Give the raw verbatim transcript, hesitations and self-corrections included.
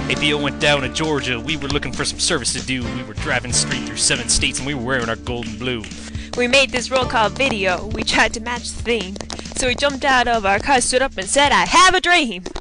A P O went down to Georgia. We were looking for some service to do. We were driving straight through seven states and we were wearing our gold and blue. We made this roll call video. We tried to match the theme. So we jumped out of our car, stood up, and said, "I have a dream."